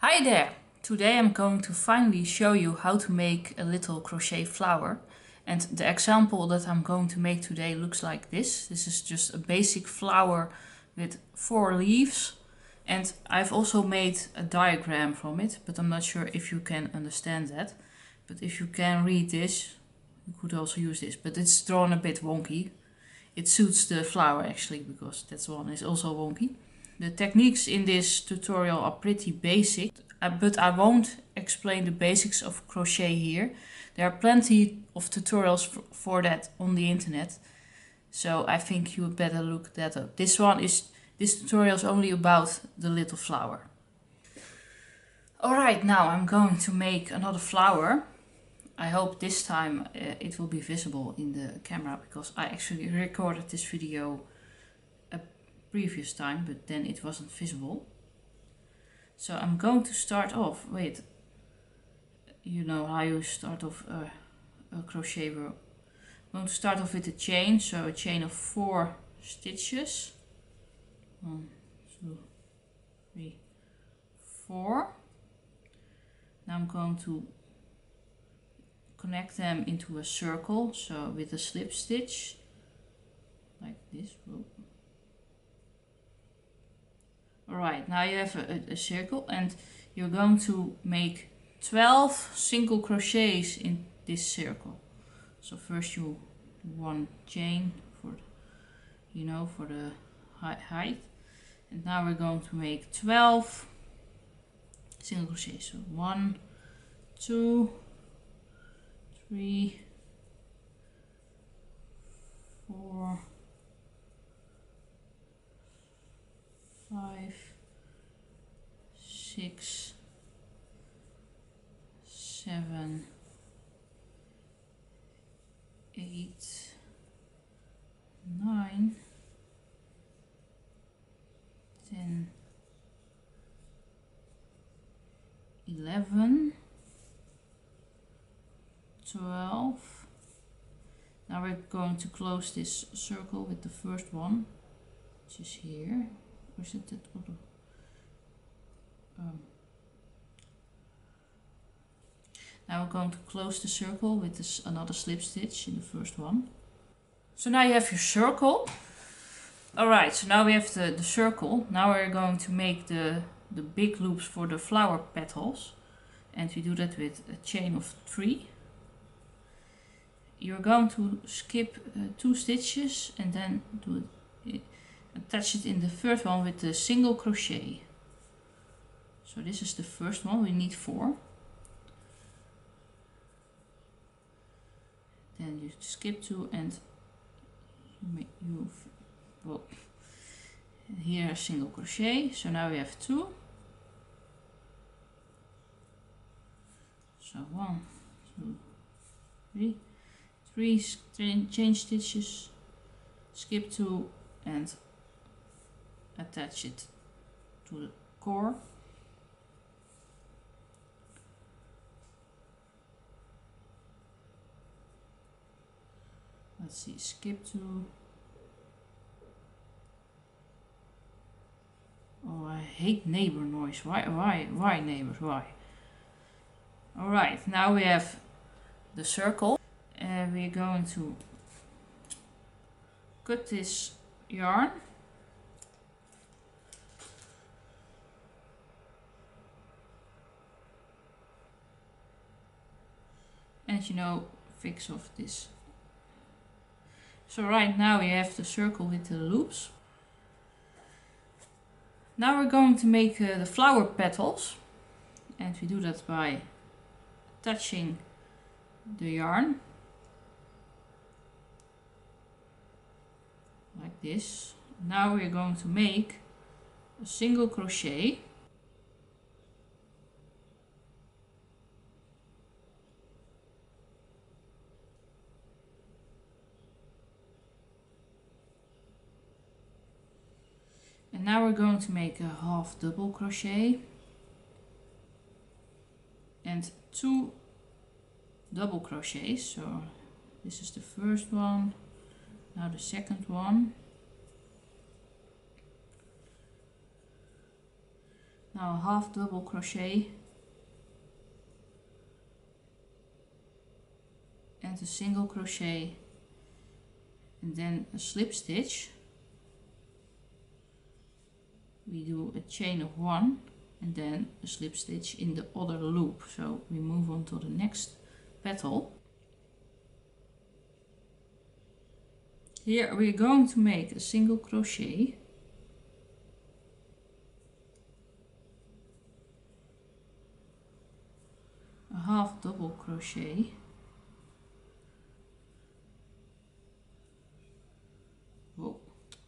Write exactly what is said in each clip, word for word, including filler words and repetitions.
Hi there! Today I'm going to finally show you how to make a little crochet flower. And the example that I'm going to make today looks like this. This is just a basic flower with four leaves. And I've also made a diagram from it, but I'm not sure if you can understand that. But if you can read this, you could also use this, but it's drawn a bit wonky. It suits the flower actually, because that one is also wonky. The techniques in this tutorial are pretty basic, but I won't explain the basics of crochet here. There are plenty of tutorials for that on the internet, so I think you better look that up. This one is, this tutorial is only about the little flower. Alright, now I'm going to make another flower. I hope this time uh, it will be visible in the camera, because I actually recorded this video a previous time, but then it wasn't visible. So I'm going to start off with, you know how you start off a, a crochet row. I'm going to start off with a chain, so a chain of four stitches. One, two, three, four. Now I'm going to connect them into a circle, so with a slip stitch, like this. Alright, now you have a, a circle, and you're going to make twelve single crochets in this circle. So first you do one chain for, you know, for the height, and now we're going to make twelve single crochets. So one, two, three, four, five, six, seven, eight, nine, ten, eleven, twelve. Now we're going to close this circle with the first one, which is here. Or is it that other? Um. Now we're going to close the circle with this another slip stitch in the first one. So now you have your circle. Alright, so now we have the, the circle. Now we're going to make the, the big loops for the flower petals. And we do that with a chain of three. You're going to skip uh, two stitches and then do it, attach it in the first one with the single crochet. So this is the first one, we need four. Then you skip two and you make you well, here a single crochet. So now we have two. So one, two, three, three chain stitches, skip two and attach it to the core. Let's see, skip two. Oh, I hate neighbor noise. Why, why, why neighbors, why? Alright, now we have the circle. And we're going to cut this yarn. And you know, fix off this. So right now we have the circle with the loops. Now we're going to make uh, the flower petals, and we do that by touching the yarn like this. Now we're going to make a single crochet. And now we're going to make a half double crochet and two double crochets. So this is the first one, now the second one. Now a half double crochet and a single crochet and then a slip stitch. We do a chain of one and then a slip stitch in the other loop. So we move on to the next petal. Here we're going to make a single crochet, a half double crochet, whoa,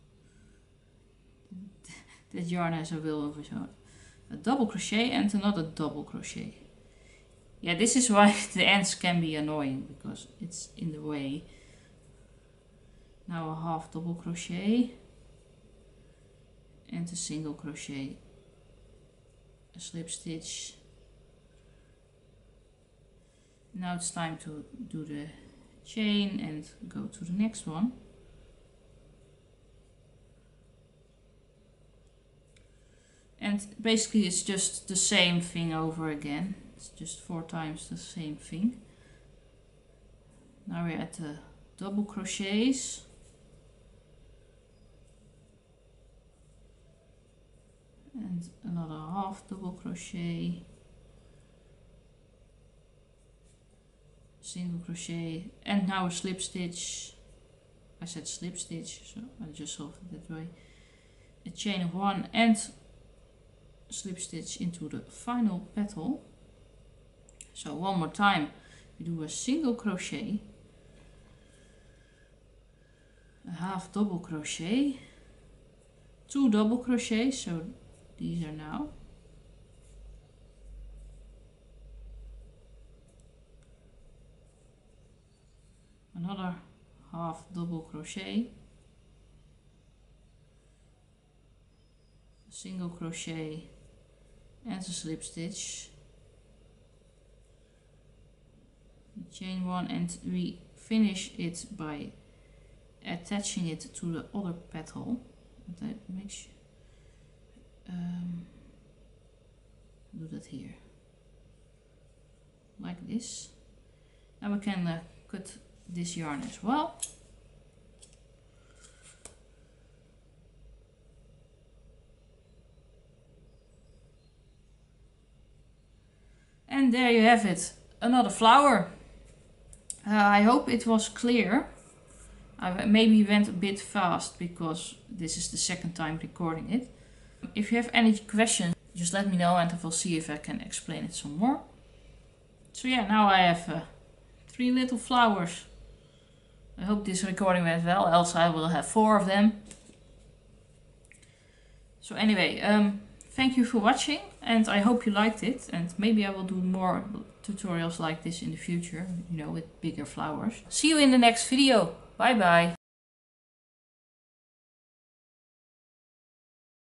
that yarn has a will of its own, a double crochet and another double crochet. Yeah, this is why the ends can be annoying, because it's in the way. Now a half double crochet and a single crochet, a slip stitch. Now it's time to do the chain and go to the next one. And basically it's just the same thing over again. It's just four times the same thing. Now we're at the double crochets. And another half double crochet, single crochet, and now a slip stitch. I said slip stitch, so I just solved it that way. A chain of one and a slip stitch into the final petal. So one more time, we do a single crochet, a half double crochet, two double crochets, so these are now, another half double crochet, a single crochet and a slip stitch, chain one, and we finish it by attaching it to the other petal. That makes Um, do that here, like this. Now we can uh, cut this yarn as well. And there you have it, another flower. Uh, I hope it was clear. I maybe went a bit fast because this is the second time recording it. If you have any questions, just let me know and I will see if I can explain it some more. So yeah, now I have uh, three little flowers. I hope this recording went well, else I will have four of them. So anyway, um, thank you for watching and I hope you liked it, and maybe I will do more tutorials like this in the future, you know, with bigger flowers. See you in the next video. Bye bye.